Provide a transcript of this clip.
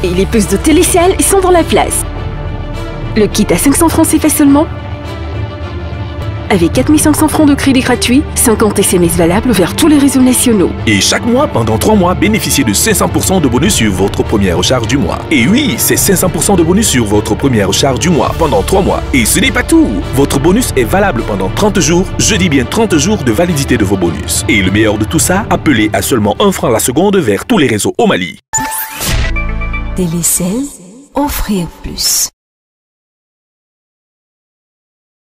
Et les puces de Télécell sont dans la place. Le kit à 500 francs CFA seulement. Avec 4500 francs de crédit gratuit, 50 SMS valables vers tous les réseaux nationaux. Et chaque mois, pendant 3 mois, bénéficiez de 500% de bonus sur votre première charge du mois. Et oui, c'est 500% de bonus sur votre première charge du mois pendant 3 mois. Et ce n'est pas tout. Votre bonus est valable pendant 30 jours. Je dis bien 30 jours de validité de vos bonus. Et le meilleur de tout ça, appelez à seulement 1 franc la seconde vers tous les réseaux au Mali. Télécell, offrir plus.